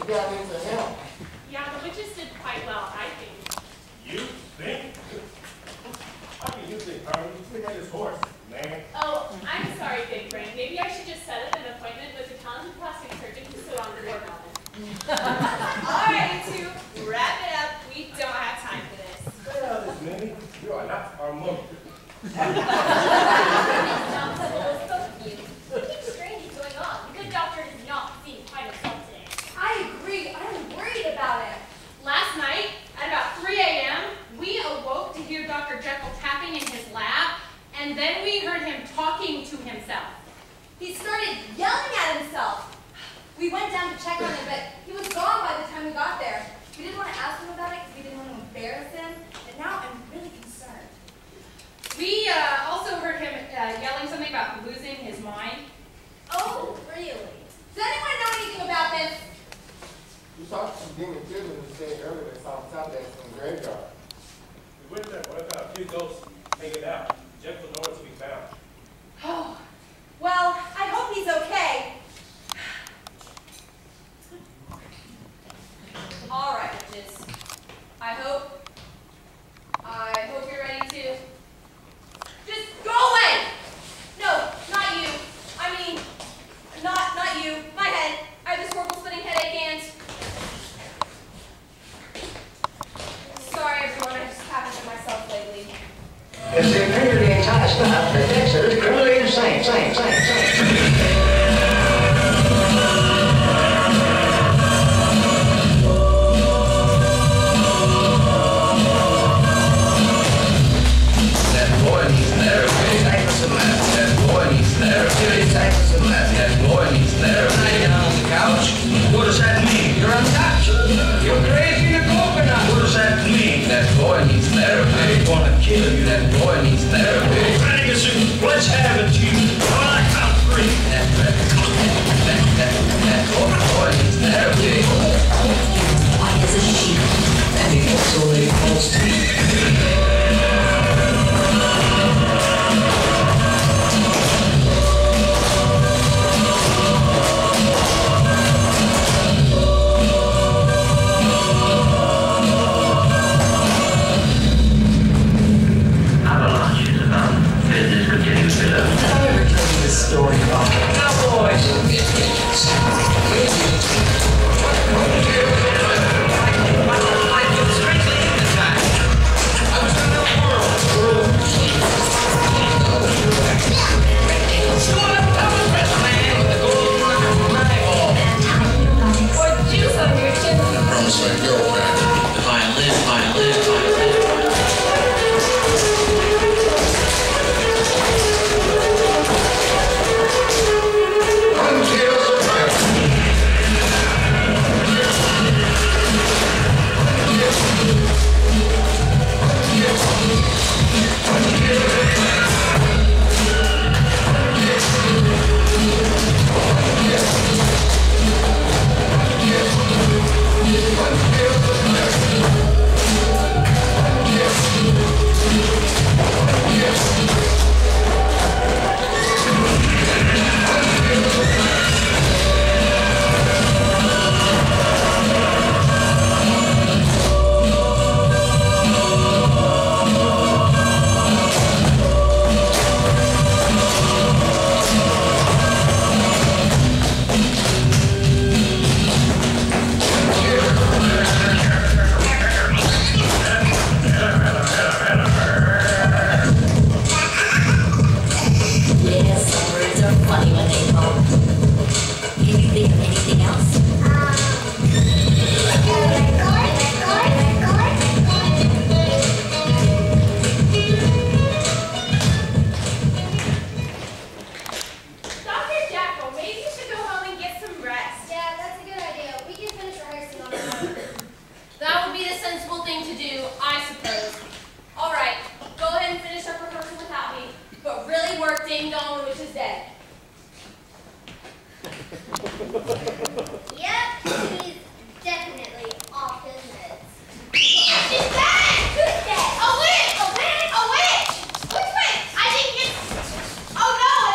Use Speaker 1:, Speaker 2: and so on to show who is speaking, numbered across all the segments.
Speaker 1: got into him.
Speaker 2: Yeah, the witches did quite well, I think.
Speaker 3: You think? How can you think, Harley? You had his horse, man.
Speaker 2: Oh, I'm sorry, Big Brain. Maybe I should just set up an appointment with the talented plastic surgeon who stood on the board on it.
Speaker 4: All right, you two, wrap it up. We don't have time for this.
Speaker 3: Stay out of this, Minnie. You are not our mother.
Speaker 5: Something strange is going on. The good doctor does not seem quite himself today. I agree. I'm worried about him.
Speaker 2: Last night, at about 3 a.m., we awoke to hear Dr. Jekyll tapping in his lab, and then we heard him talking to himself.
Speaker 5: He started yelling at himself. We went down to check on him, but he was gone by the time we got there. We didn't want to ask him about it because we didn't want to embarrass him, and now I'm really concerned.
Speaker 2: We also heard him yelling something about losing his mind.
Speaker 5: Oh, really? Does anyone know anything about this?
Speaker 1: You talked to some demon children who said earlier they saw him top that in the graveyard.
Speaker 3: We went there. What about a few ghosts hanging out? Jekyll nowhere to be found.
Speaker 5: Oh, well, I hope he's okay.
Speaker 4: All right, witches. I hope you're ready to just go away. No, not you. I mean, not you. My head. I have this horrible splitting headache and sorry, everyone. I just happened to myself lately.
Speaker 6: If they pay the entire staff, the Dexter is criminally insane.
Speaker 7: That boy needs therapy. That boy needs therapy. That boy needs therapy. Lie down on the couch. What does that mean? You're untouched. You're crazy in a coconut. What does that mean? That boy needs therapy. I wanna kill you. That boy needs therapy. Ferguson, what's happened to you? Well, I count three. That boy needs therapy.
Speaker 8: Why is it she? And he looks so many calls to me.
Speaker 6: Story about cowboys and midgets.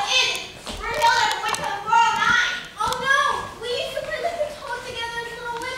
Speaker 5: Oh no! We used to play like the talk together as little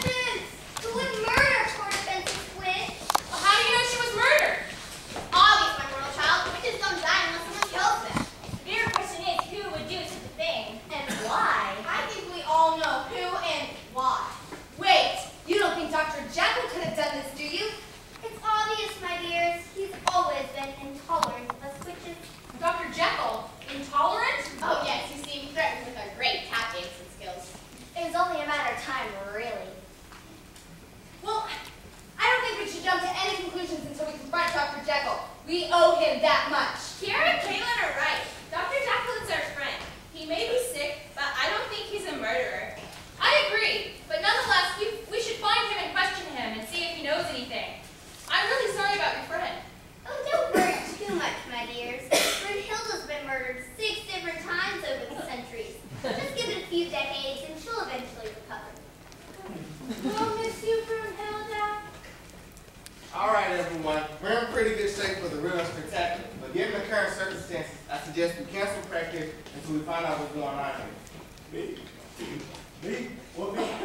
Speaker 1: everyone. We're in pretty good shape for the real spectacular, but given the current circumstances, I suggest we cancel practice until we find out what's going on here.
Speaker 3: Me? Me? What me?